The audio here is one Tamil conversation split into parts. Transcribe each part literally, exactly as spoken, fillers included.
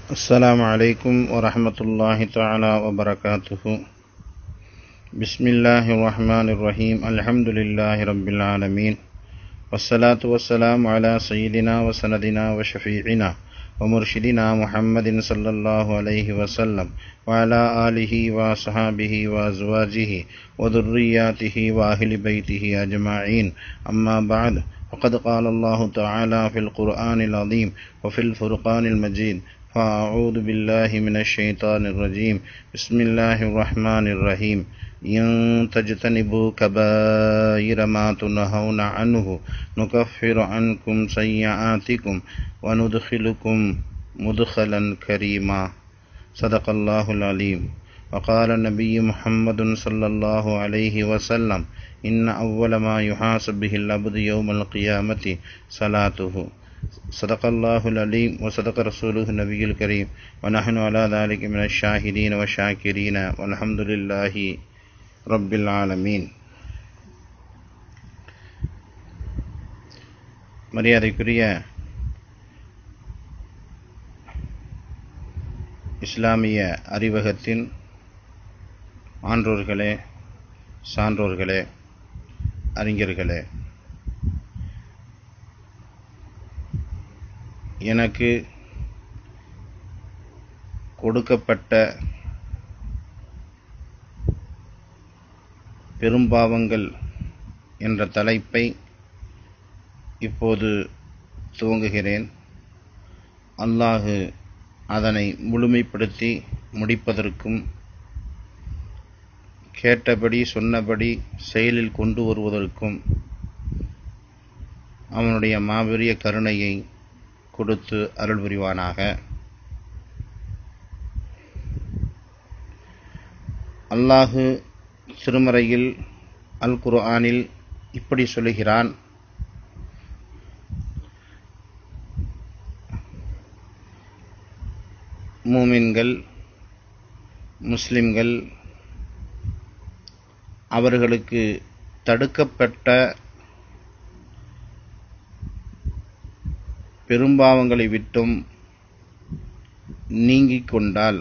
السلام عليكم ورحمة الله تعالى وبركاته. بسم الله الرحمن الرحيم. الحمد لله رب العالمين، والصلاة والسلام على سيدنا وسندنا وشفيعنا ومرشدنا محمد صلى الله عليه وسلم وعلى آله وصحابه وأزواجه وذرياته وأهل بيته أجمعين. أما بعد، وقد قال الله تعالى في القرآن العظيم وفي الفرقان المجيد: فأعوذ بالله من الشيطان الرجيم. بسم الله الرحمن الرحيم. إن تجتنبوا كبائر ما تنهون عنه نكفر عنكم سيئاتكم وندخلكم مدخلا كريما. صدق الله العليم. وقال النبي محمد صلى الله عليه وسلم: إن أول ما يحاسب به العبد يوم القيامة صلاته. صدق الله العليم وصدق رسوله النبي الكريم، ونحن على ذلك من الشاهدين والشاكرين والحمد لله رب العالمين. மரியாதைக்குரிய இஸ்லாமிய அறிவகத்தின் ஆன்றோர்களே, சான்றோர்களே, அறிஞர்களே, எனக்கு கொடுக்கப்பட்ட பெரும்பாவங்கள் என்ற தலைப்பை இப்போது துவங்குகிறேன். அல்லாஹு அதனை முழுமைப்படுத்தி முடிப்பதற்கும் கேட்டபடி சொன்னபடி செயலில் கொண்டு வருவதற்கும் அவனுடைய மாபெரிய கருணையை கொடுத்து அருள் புரிவானாக. அல்லாஹு திருமறையில் அல் குர்ஆனில் இப்படி சொல்லுகிறான்: மூமின்கள், முஸ்லிம்கள் அவர்களுக்கு தடுக்கப்பட்ட பெரும்பாவங்களை விட்டும் நீங்கிக் கொண்டால்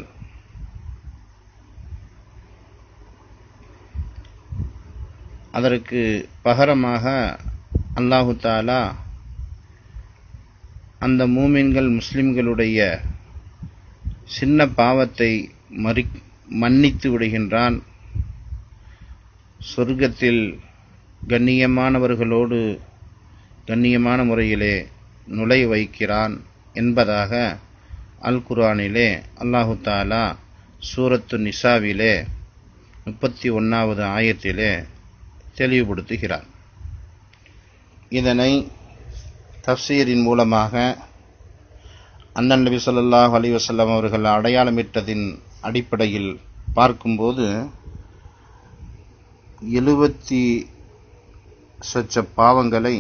அதற்கு பகரமாக அல்லாஹு தஆலா அந்த மூமின்கள் முஸ்லிம்களுடைய சின்ன பாவத்தை மறி மன்னித்து விடுகின்றான். சொர்க்கத்தில் கண்ணியமானவர்களோடு கண்ணியமான முறையிலே நுழை வைக்கிறான் என்பதாக அல் குர்ஆனிலே அல்லாஹு தஆலா சூரத்து நிசாவிலே முப்பத்தி ஒன்றாவது ஆயத்திலே தெளிவுபடுத்துகிறார். இதனை தஃப்சீரின் மூலமாக அண்ணன் நபி ஸல்லல்லாஹு அலைஹி வஸல்லம் அவர்கள் அடையாளமிட்டதின் அடிப்படையில் பார்க்கும்போது எழுபத்தி சொச்ச பாவங்களை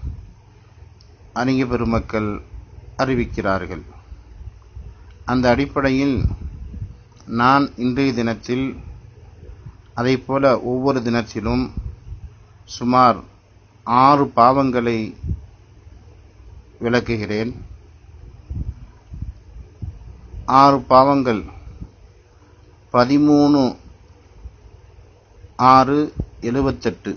அறிஞ பெருமக்கள் அறிவிக்கிறார்கள். அந்த அடிப்படையில் நான் இன்றைய தினத்தில் அதைப்போல ஒவ்வொரு தினத்திலும் சுமார் ஆறு பாவங்களை விளக்குகிறேன். ஆறு பாவங்கள் பதிமூணு ஆறு எழுபத்தெட்டு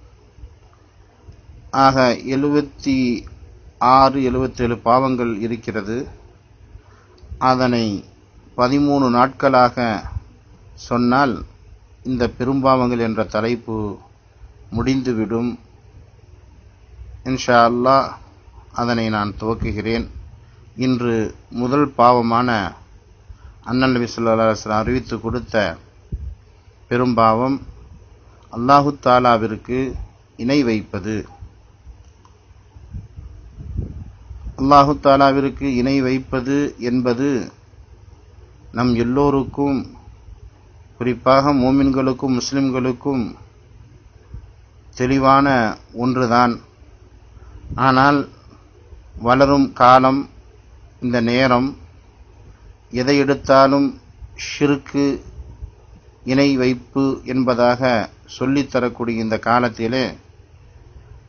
ஆக எழுபத்தி ஆறு எழுபத்தேழு பாவங்கள் இருக்கிறது. அதனை பதிமூணு நாட்களாக சொன்னால் இந்த பெரும்பாவங்கள் என்ற தலைப்பு முடிந்துவிடும். இன்ஷா அல்லாஹ் அதனை நான் துவக்குகிறேன். இன்று முதல் பாவமான அண்ணன் நபி ஸல்லல்லாஹு அலைஹி வஸல்லம் அறிவித்து கொடுத்த பெரும்பாவம் அல்லாஹு தஆலாவிற்கு இணை வைப்பது. அல்லாஹு தஆலாவிற்கு இணை வைப்பது என்பது நம் எல்லோருக்கும், குறிப்பாக மூமின்களுக்கும் முஸ்லிம்களுக்கும் தெளிவான ஒன்றுதான். ஆனால் வளரும் காலம், இந்த நேரம், எதை எடுத்தாலும் ஷிர்க்கு, இணை வைப்பு என்பதாக சொல்லித்தரக்கூடிய இந்த காலத்திலே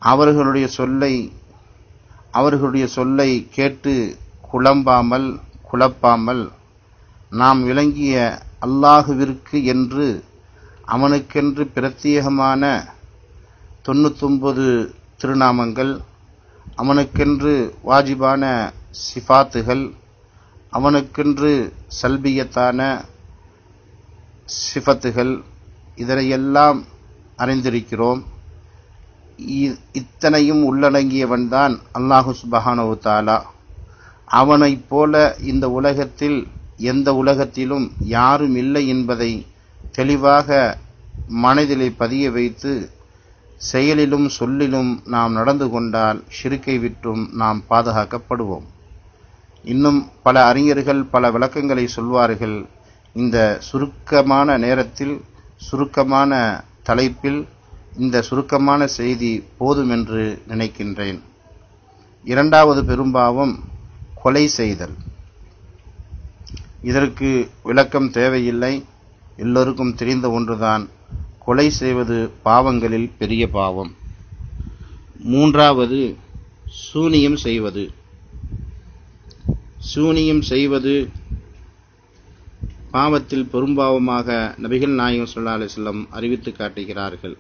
அவர்களுடைய சொல்லை அவர்களுடைய சொல்லை கேட்டு குழம்பாமல் குழப்பாமல் நாம் விளங்கிய அல்லாஹுவிற்கு என்று அவனுக்கென்று பிரத்யேகமான தொண்ணூத்தொன்பது திருநாமங்கள், அவனுக்கென்று வாஜிபான சிஃபாத்துகள், அவனுக்கென்று சல்பியத்தான சிஃபத்துகள், இதனையெல்லாம் அறிந்திருக்கிறோம். இத்தனையும் உள்ளடங்கியவன்தான் அல்லாஹு சுப்ஹானஹு வ தஆலா. அவனைப் போல இந்த உலகத்தில் எந்த உலகத்திலும் யாரும் இல்லை என்பதை தெளிவாக மனதிலே பதிய வைத்து செயலிலும் சொல்லிலும் நாம் நடந்து கொண்டால் ஷிர்க்கை விட்டும் நாம் பாதுகாக்கப்படுவோம். இன்னும் பல அறிஞர்கள் பல விளக்கங்களை சொல்வார்கள். இந்த சுருக்கமான நேரத்தில் சுருக்கமான தலைப்பில் இந்த சுருக்கமான செய்தி போதும் என்று நினைக்கின்றேன். இரண்டாவது பெரும்பாவம் கொலை செய்தல். இதற்கு விளக்கம் தேவையில்லை, எல்லோருக்கும் தெரிந்த ஒன்றுதான். கொலை செய்வது பாவங்களில் பெரிய பாவம். மூன்றாவது சூனியம் செய்வது. சூனியம் செய்வது பாவத்தில் பெரும்பாவமாக நபிகள் நாயகம் ஸல்லல்லாஹு அலைஹி வஸல்லம் அறிவித்து காட்டுகிறார்கள்.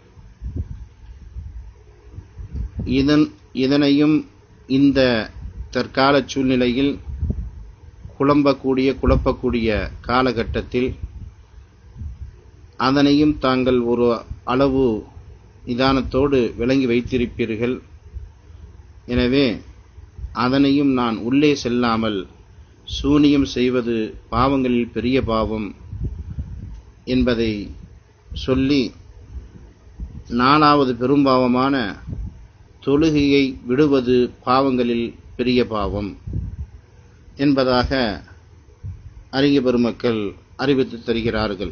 இதன் இதனையும் இந்த தற்கால சூழ்நிலையில் குழம்பக்கூடிய குழப்பக்கூடிய காலகட்டத்தில் அதனையும் தாங்கள் ஒரு அளவு நிதானத்தோடு விளங்கி வைத்திருப்பீர்கள். எனவே அதனையும் நான் உள்ளே செல்லாமல் சூனியம் செய்வது பாவங்களில் பெரிய பாவம் என்பதை சொல்லி, நாலாவது பெரும்பாவமான தொழுகையை விடுவது பாவங்களில் பெரிய பாவம் என்பதாக அறிஞ பெருமக்கள் அறிவித்து தருகிறார்கள்.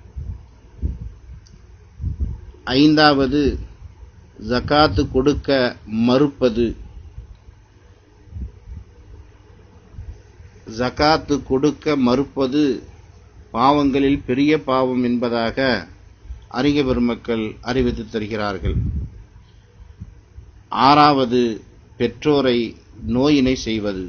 ஐந்தாவது ஜகாத்து கொடுக்க மறுப்பது. ஜகாத்து கொடுக்க மறுப்பது பாவங்களில் பெரிய பாவம் என்பதாக அறிஞ பெருமக்கள் அறிவித்து தருகிறார்கள். ஆறாவது பெற்றோரை நோயினை செய்வது.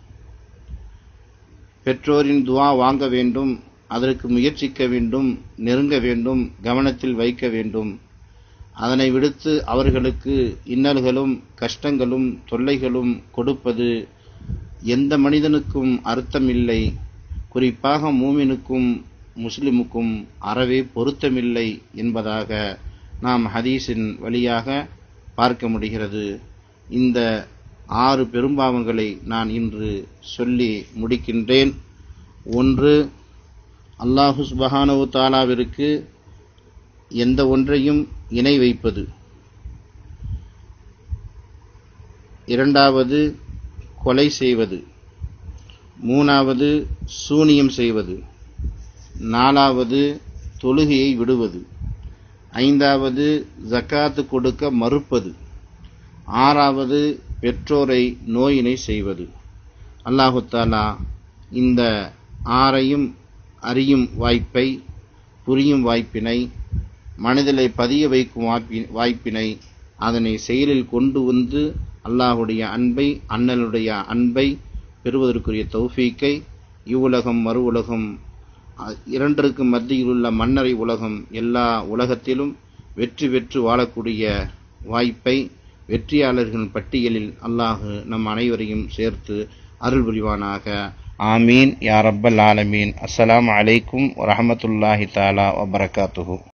பெற்றோரின் துஆ வாங்க வேண்டும், அதற்கு முயற்சிக்க வேண்டும், நெருங்க வேண்டும், கவனத்தில் வைக்க வேண்டும். அதனை விடுத்து அவர்களுக்கு இன்னல்களும் கஷ்டங்களும் தொல்லைகளும் கொடுப்பது எந்த மனிதனுக்கும் அர்த்தமில்லை. குறிப்பாக மூமினுக்கும் முஸ்லிமுக்கும் அறவே பொருத்தமில்லை என்பதாக நாம் ஹதீஸின் வழியாக பார்க்க முடிகிறது. இந்த ஆறு பெரும்பாவங்களை நான் இன்று சொல்லி முடிக்கின்றேன். ஒன்று, அல்லாஹு சுப்ஹானஹு வ தஆலாவிற்கு எந்த ஒன்றையும் இணை வைப்பது. இரண்டாவது கொலை செய்வது. மூணாவது சூனியம் செய்வது. நாலாவது தொழுகையை விடுவது. ஐந்தாவது ஜகாத்து கொடுக்க மறுப்பது. ஆறாவது பெற்றோரை நோயினை செய்வது. அல்லாஹு தஆலா இந்த ஆறையும் அறியும் வாய்ப்பை, புரியும் வாய்ப்பினை, மனதிலே பதிய வைக்கும் வாய்ப்பினை, அதனை செயலில் கொண்டு வந்து அல்லாஹுடைய அன்பை, அண்ணலுடைய அன்பை பெறுவதற்குரிய தௌஃபீக்கை இவ்வுலகம் மறு உலகம் இரண்டிற்கு மத்தியில் உள்ள மன்னரை உலகம் எல்லா உலகத்திலும் வெற்றி பெற்று வாழக்கூடிய வாய்ப்பை வெற்றியாளர்களின் பட்டியலில் அல்லாஹ் நம் அனைவரையும் சேர்த்து அருள் புரிவானாக. ஆமீன் யா ரப்பல் ஆலமீன். அஸ்ஸலாமு அலைக்கும் வரஹ்மத்துல்லாஹி தஆலா வபரகாத்துஹு.